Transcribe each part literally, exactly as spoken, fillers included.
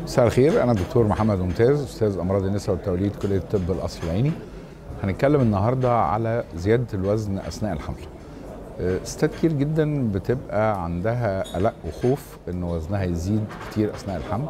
مساء الخير، أنا الدكتور محمد ممتاز، أستاذ أمراض النساء والتوليد، كلية الطب القصر العيني. هنتكلم النهارده على زيادة الوزن أثناء الحمل. ستات كتير جدا بتبقى عندها قلق وخوف إن وزنها يزيد كتير أثناء الحمل،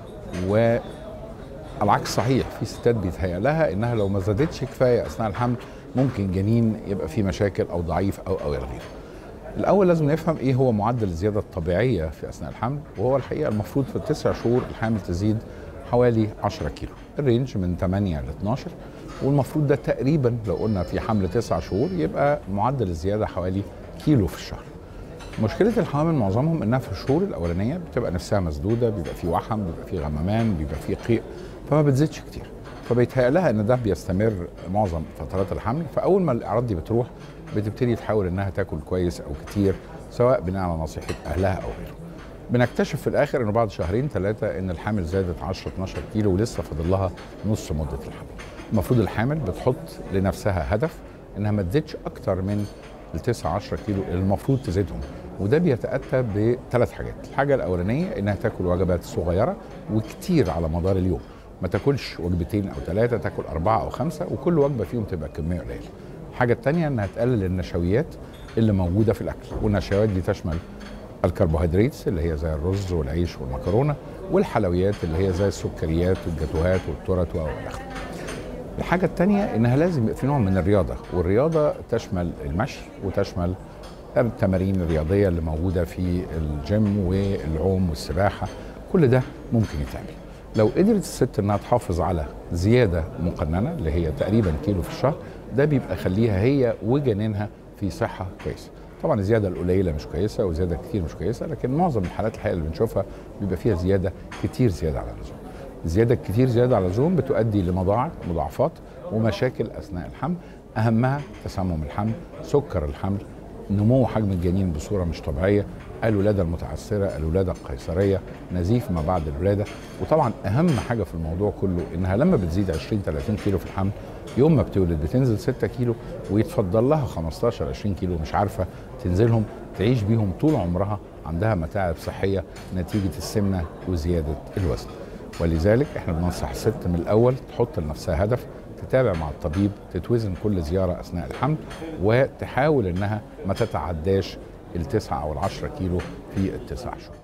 والعكس صحيح. في ستات بيتهيأ لها إنها لو ما زادتش كفاية أثناء الحمل ممكن جنين يبقى فيه مشاكل أو ضعيف أو أو إلى غيره. الأول لازم نفهم إيه هو معدل الزيادة الطبيعية في أثناء الحمل، وهو الحقيقة المفروض في التسع شهور الحامل تزيد حوالي عشرة كيلو، الرينج من ثمانية ل اتناشر، والمفروض ده تقريبا لو قلنا في حمل تسع شهور يبقى معدل الزيادة حوالي كيلو في الشهر. مشكلة الحوامل معظمهم إنها في الشهور الأولانية بتبقى نفسها مسدودة، بيبقى في وحم، بيبقى في غممان، بيبقى في قيء، فما بتزيدش كتير، فبيتهيأ لها إن ده بيستمر معظم فترات الحمل. فأول ما الأعراض دي بتروح بتبتدي تحاول إنها تاكل كويس أو كتير، سواء بناء على نصيحة أهلها أو غيره. بنكتشف في الآخر إنه بعد شهرين ثلاثة إن الحامل زادت عشرة اتناشر كيلو ولسه فاضل لها نص مدة الحمل. المفروض الحامل بتحط لنفسها هدف إنها ما تزيدش أكتر من التسعة عشرة كيلو اللي المفروض تزيدهم، وده بيتأتى بثلاث حاجات. الحاجة الأولانية إنها تاكل وجبات صغيرة وكتير على مدار اليوم، ما تاكلش وجبتين أو ثلاثة، تاكل أربعة أو خمسة، وكل وجبة فيهم تبقى كمية قليلة. الحاجة الثانية إنها تقلل النشويات اللي موجودة في الأكل، والنشويات دي تشمل الكربوهيدرات اللي هي زي الرز والعيش والمكرونة، والحلويات اللي هي زي السكريات والجاتوهات والتورت والى اخره. الحاجة الثانية إنها لازم يبقى في نوع من الرياضة، والرياضة تشمل المشي وتشمل التمارين الرياضية اللي موجودة في الجيم والعوم والسباحة. كل ده ممكن يتعمل لو قدرت الست انها تحافظ على زيادة مقننة اللي هي تقريبا كيلو في الشهر. ده بيبقى خليها هي وجنينها في صحة كويسة. طبعا الزيادة القليلة مش كويسة وزيادة كتير مش كويسة، لكن معظم الحالات الحقيقة اللي بنشوفها بيبقى فيها زيادة كتير زيادة على اللزوم. الزيادة الكتير زيادة على اللزوم بتؤدي لمضاعف مضاعفات ومشاكل أثناء الحمل، أهمها تسمم الحمل، سكر الحمل، نمو حجم الجنين بصورة مش طبيعية، الولادة المتعثرة، الولادة القيصرية، نزيف ما بعد الولادة. وطبعا أهم حاجة في الموضوع كله إنها لما بتزيد عشرين ثلاثين كيلو في الحمل، يوم ما بتولد بتنزل ستة كيلو، ويتفضل لها خمستاشر عشرين كيلو مش عارفة تنزلهم، تعيش بيهم طول عمرها عندها متاعب صحية نتيجة السمنة وزيادة الوزن. ولذلك احنا بننصح الست من الأول تحط لنفسها هدف، تتابع مع الطبيب، تتوزن كل زيارة أثناء الحمل، وتحاول إنها ما تتعداش التسعة أو العشرة كيلو في التسع شهور.